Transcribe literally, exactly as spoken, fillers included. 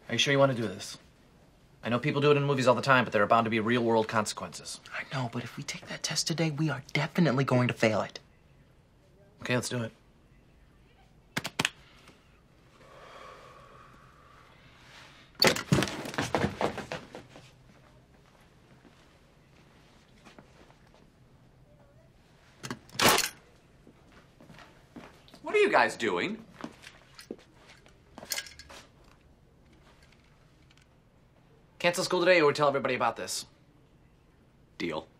Are you sure you want to do this? I know people do it in movies all the time, but there are bound to be real-world consequences. I know, but if we take that test today, we are definitely going to fail it. Okay, let's do it. What are you guys doing? Cancel school today or tell everybody about this. Deal.